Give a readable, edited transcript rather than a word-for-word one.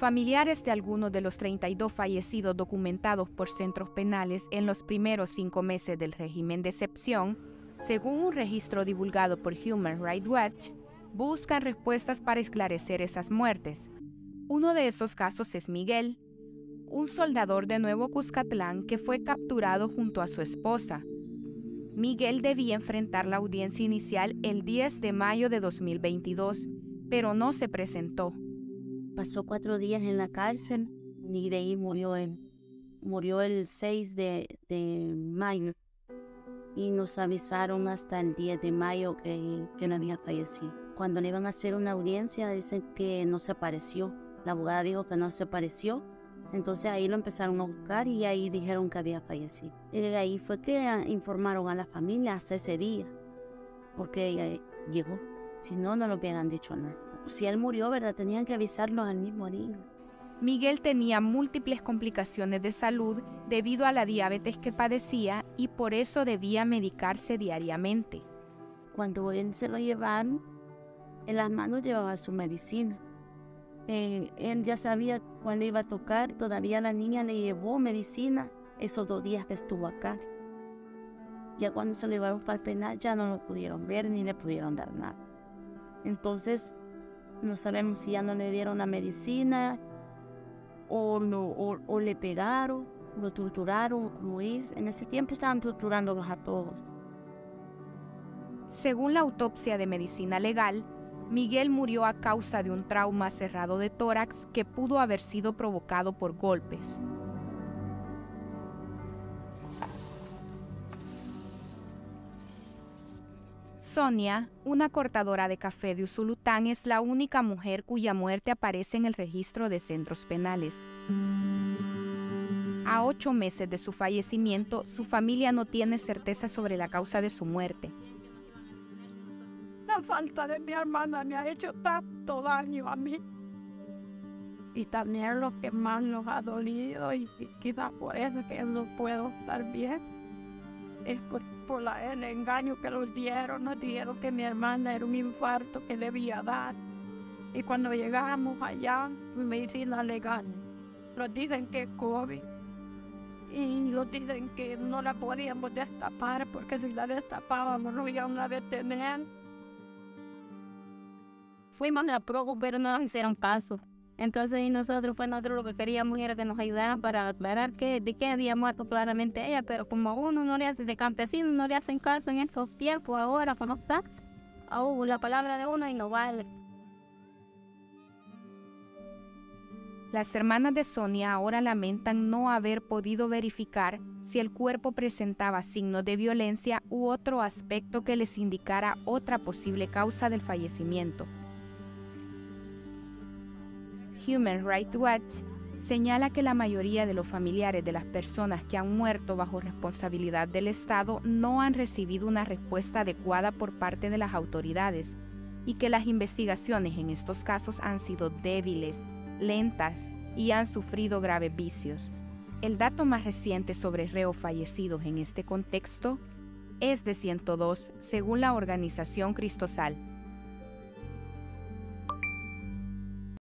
Familiares de algunos de los 32 fallecidos documentados por centros penales en los primeros 5 meses del régimen de excepción, según un registro divulgado por Human Rights Watch, buscan respuestas para esclarecer esas muertes. Uno de esos casos es Miguel, un soldador de Nuevo Cuscatlán que fue capturado junto a su esposa. Miguel debía enfrentar la audiencia inicial el 10 de mayo de 2022, pero no se presentó. Pasó 4 días en la cárcel y de ahí murió el 6 de mayo y nos avisaron hasta el 10 de mayo que no había fallecido. Cuando le iban a hacer una audiencia dicen que no se apareció. La abogada dijo que no se apareció, entonces ahí lo empezaron a buscar y ahí dijeron que había fallecido. Y de ahí fue que informaron a la familia hasta ese día, porque ella llegó. Si no, no lo hubieran dicho nada. Si él murió, ¿verdad? Tenían que avisarlo al mismo día. Miguel tenía múltiples complicaciones de salud debido a la diabetes que padecía y por eso debía medicarse diariamente. Cuando él se lo llevaron, en las manos llevaba su medicina. Él ya sabía cuál le iba a tocar, todavía la niña le llevó medicina esos 2 días que estuvo acá. Ya cuando se lo llevaron para el penal ya no lo pudieron ver ni le pudieron dar nada. Entonces no sabemos si ya no le dieron la medicina o le pegaron, lo torturaron, como es. En ese tiempo estaban torturándolos a todos. Según la autopsia de medicina legal, Miguel murió a causa de un trauma cerrado de tórax que pudo haber sido provocado por golpes. Sonia, una cortadora de café de Usulután, es la única mujer cuya muerte aparece en el registro de centros penales. A 8 meses de su fallecimiento, su familia no tiene certeza sobre la causa de su muerte. La falta de mi hermana me ha hecho tanto daño a mí. Y también lo que más nos ha dolido, y quizás por eso que no puedo estar bien, es por el engaño que nos dieron. Nos dijeron que mi hermana era un infarto que le debía dar. Y cuando llegamos allá, medicina legal, nos dicen que es COVID. Y nos dicen que no la podíamos destapar porque si la destapábamos nos iban a detener. Fuimos a Progo, pero no nos hicieron caso. Entonces nosotros lo que queríamos era que nos ayudaran para aclarar de qué había muerto claramente ella, pero como a uno no le hace de campesino, no le hacen caso en estos tiempos ahora, como está, la palabra de uno y no vale. Las hermanas de Sonia ahora lamentan no haber podido verificar si el cuerpo presentaba signos de violencia u otro aspecto que les indicara otra posible causa del fallecimiento. Human Rights Watch señala que la mayoría de los familiares de las personas que han muerto bajo responsabilidad del Estado no han recibido una respuesta adecuada por parte de las autoridades y que las investigaciones en estos casos han sido débiles, lentas y han sufrido graves vicios. El dato más reciente sobre reos fallecidos en este contexto es de 102, según la organización Cristosal.